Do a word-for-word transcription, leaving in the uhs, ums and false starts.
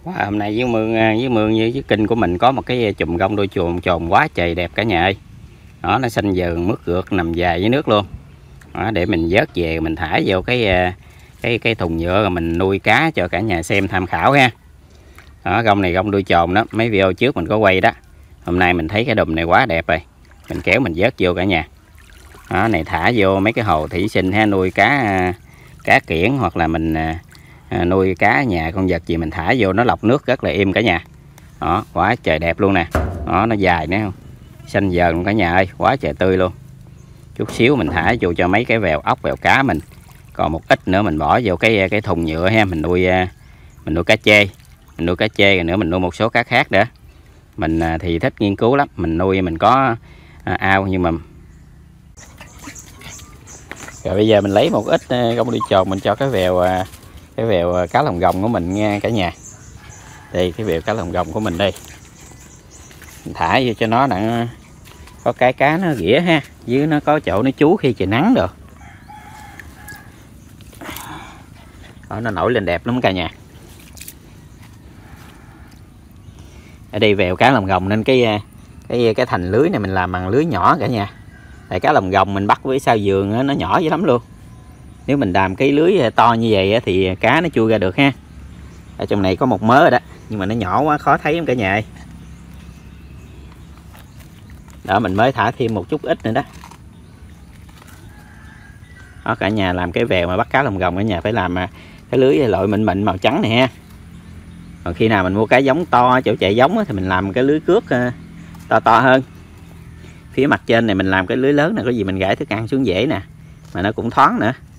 Wow, hôm nay với mương với mương với, với kinh của mình có một cái chùm gông đuôi chuồn trồn quá trời đẹp cả nhà ơi. Đó, nó xanh dờn mướt rượt nằm dài dưới nước luôn. Đó, để mình vớt về mình thả vô cái cái cái thùng nhựa rồi mình nuôi cá cho cả nhà xem tham khảo ha. Đó, gông này gông đuôi trồn đó, mấy video trước mình có quay đó. Hôm nay mình thấy cái đùm này quá đẹp rồi. Mình kéo mình vớt vô cả nhà. Đó, này thả vô mấy cái hồ thủy sinh ha, nuôi cá cá kiển hoặc là mình À, nuôi cá nhà con vật gì mình thả vô nó lọc nước rất là im cả nhà. Đó, quá trời đẹp luôn nè. Đó, nó dài nữa không, xanh dờn cả nhà ơi, quá trời tươi luôn. Chút xíu mình thả vô cho mấy cái vèo ốc vèo cá mình, còn một ít nữa mình bỏ vô cái cái thùng nhựa ha, mình nuôi mình nuôi cá chê, mình nuôi cá chê rồi nữa mình nuôi một số cá khác nữa. Mình thì thích nghiên cứu lắm, mình nuôi mình có à, ao nhưng mà rồi bây giờ mình lấy một ít gông đuôi trồn mình cho cái vèo cái vèo cá lồng gồng của mình nha cả nhà. Đây cái vèo cá lồng gồng của mình đây, mình thả vô cho nó đặng có cái cá nó ghĩa ha, dưới nó có chỗ nó trú khi trời nắng được. Đó, nó nổi lên đẹp lắm cả nhà. Ở đây vèo cá lồng gồng nên cái cái cái thành lưới này mình làm bằng lưới nhỏ cả nhà. Tại cá lồng gồng mình bắt với sao giường nó nhỏ dữ lắm luôn. Nếu mình làm cái lưới to như vậy thì cá nó chui ra được ha. Ở trong này có một mớ rồi đó, nhưng mà nó nhỏ quá khó thấy lắm cả nhà ơi. Đó, mình mới thả thêm một chút ít nữa đó. Đó, cả nhà làm cái vèo mà bắt cá lồng gồng cả nhà phải làm cái lưới loại mịn mịn màu trắng này ha. Còn khi nào mình mua cá giống to chỗ chạy giống thì mình làm cái lưới cước to to hơn. Phía mặt trên này mình làm cái lưới lớn này, có gì mình gãi thức ăn xuống dễ nè, mà nó cũng thoáng nữa.